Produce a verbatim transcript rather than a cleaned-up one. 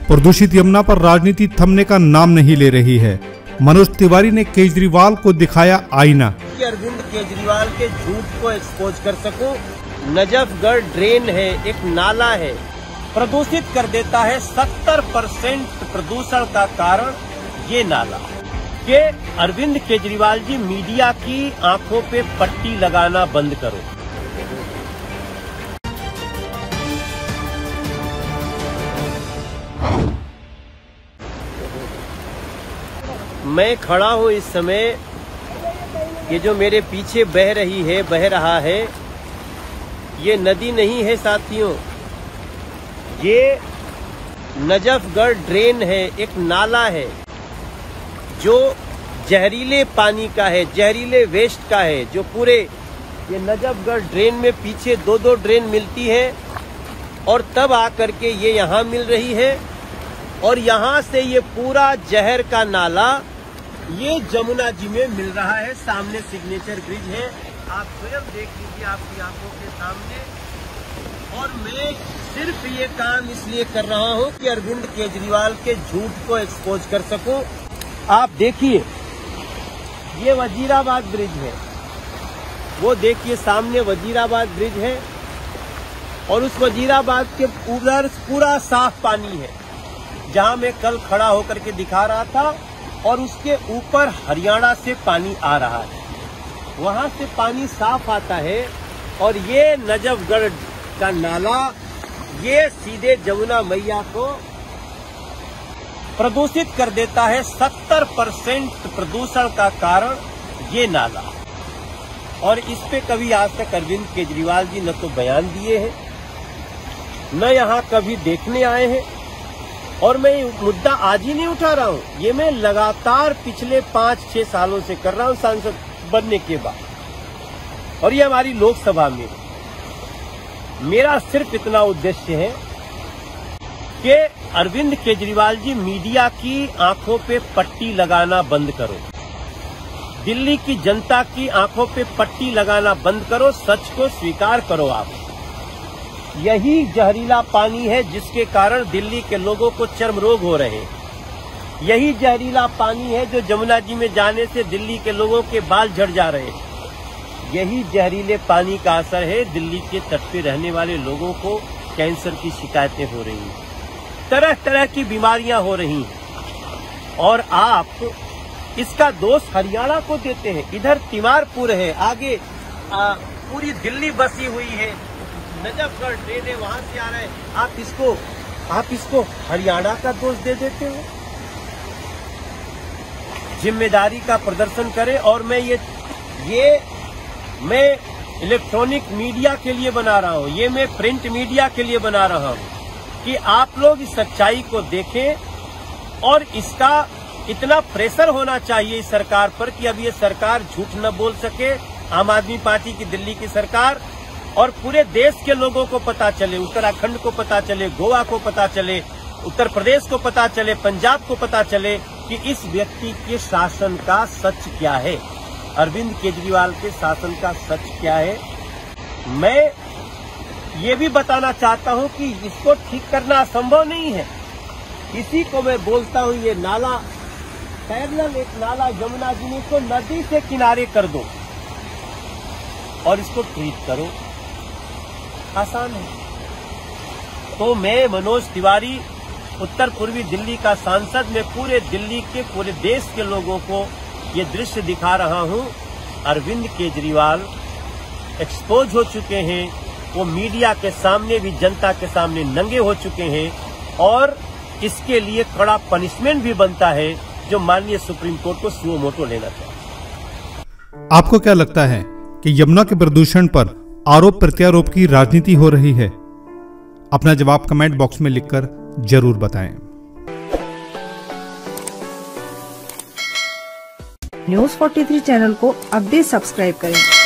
प्रदूषित यमुना पर राजनीति थमने का नाम नहीं ले रही है। मनोज तिवारी ने केजरीवाल को दिखाया आईना कि अरविंद केजरीवाल के झूठ को एक्सपोज कर सकूं। नजफगढ़ ड्रेन है, एक नाला है, प्रदूषित कर देता है। सत्तर परसेंट प्रदूषण का कारण ये नाला। कि अरविंद केजरीवाल जी, मीडिया की आंखों पे पट्टी लगाना बंद करो। मैं खड़ा हूं इस समय, ये जो मेरे पीछे बह रही है, बह रहा है, ये नदी नहीं है साथियों, ये नजफगढ़ ड्रेन है, एक नाला है जो जहरीले पानी का है, जहरीले वेस्ट का है, जो पूरे ये नजफगढ़ ड्रेन में पीछे दो दो ड्रेन मिलती है और तब आकर के ये यहाँ मिल रही है। और यहाँ से ये पूरा जहर का नाला ये जमुना जी में मिल रहा है। सामने सिग्नेचर ब्रिज है, आप स्वयं देख लीजिए आपकी आंखों के सामने। और मैं सिर्फ ये काम इसलिए कर रहा हूँ कि अरविंद केजरीवाल के झूठ को एक्सपोज कर सकूं। आप देखिए, ये वजीराबाद ब्रिज है, वो देखिए सामने वजीराबाद ब्रिज है और उस वजीराबाद के उधर पूरा साफ पानी है जहां मैं कल खड़ा होकर के दिखा रहा था। और उसके ऊपर हरियाणा से पानी आ रहा है, वहां से पानी साफ आता है। और ये नजफगढ़ का नाला ये सीधे जमुना मैया को प्रदूषित कर देता है। सत्तर परसेंट प्रदूषण का कारण ये नाला। और इस पे कभी आज तक अरविंद केजरीवाल जी न तो बयान दिए हैं, न यहाँ कभी देखने आए हैं। और मैं ये मुद्दा आज ही नहीं उठा रहा हूँ, ये मैं लगातार पिछले पांच छह सालों से कर रहा हूँ सांसद बनने के बाद। और ये हमारी लोकसभा में मेरा सिर्फ इतना उद्देश्य है कि अरविंद केजरीवाल जी, मीडिया की आंखों पे पट्टी लगाना बंद करो। दिल्ली की जनता की आंखों पे पट्टी लगाना बंद करो। सच को स्वीकार करो। आप यही जहरीला पानी है जिसके कारण दिल्ली के लोगों को चर्म रोग हो रहे हैं। यही जहरीला पानी है जो जमुना जी में जाने से दिल्ली के लोगों के बाल झड़ जा रहे हैं। यही जहरीले पानी का असर है, दिल्ली के तट पे रहने वाले लोगों को कैंसर की शिकायतें हो रही हैं, तरह तरह की बीमारियां हो रही हैं। और आप इसका दोष हरियाणा को देते हैं। इधर तिमारपुर है, आगे आ, पूरी दिल्ली बसी हुई है, नजफगढ़ ड्रेन है, वहां से आ रहे हैं। आप इसको आप इसको हरियाणा का दोष दे देते हो। जिम्मेदारी का प्रदर्शन करें। और मैं ये ये मैं इलेक्ट्रॉनिक मीडिया के लिए बना रहा हूं, ये मैं प्रिंट मीडिया के लिए बना रहा हूं कि आप लोग इस सच्चाई को देखें। और इसका इतना प्रेशर होना चाहिए इस सरकार पर कि अब ये सरकार झूठ न बोल सके। आम आदमी पार्टी की दिल्ली की सरकार, और पूरे देश के लोगों को पता चले, उत्तराखंड को पता चले, गोवा को पता चले, उत्तर प्रदेश को पता चले, पंजाब को पता चले कि इस व्यक्ति के शासन का सच क्या है, अरविंद केजरीवाल के शासन का सच क्या है। मैं ये भी बताना चाहता हूं कि इसको ठीक करना असंभव नहीं है। इसी को मैं बोलता हूं, ये नाला पैरेलल एक नाला जमुना जी में, इसको नदी से किनारे कर दो और इसको ट्रीट करो। आसान है। तो मैं मनोज तिवारी, उत्तर पूर्वी दिल्ली का सांसद, में पूरे दिल्ली के, पूरे देश के लोगों को ये दृश्य दिखा रहा हूं। अरविंद केजरीवाल एक्सपोज हो चुके हैं, वो मीडिया के सामने भी, जनता के सामने नंगे हो चुके हैं। और इसके लिए कड़ा पनिशमेंट भी बनता है, जो माननीय सुप्रीम कोर्ट को सुओ मोटो लेना चाहिए। आपको क्या लगता है कि यमुना के प्रदूषण पर आरोप प्रत्यारोप की राजनीति हो रही है? अपना जवाब कमेंट बॉक्स में लिखकर जरूर बताएं। न्यूज़ तैंतालीस चैनल को अब भी सब्सक्राइब करें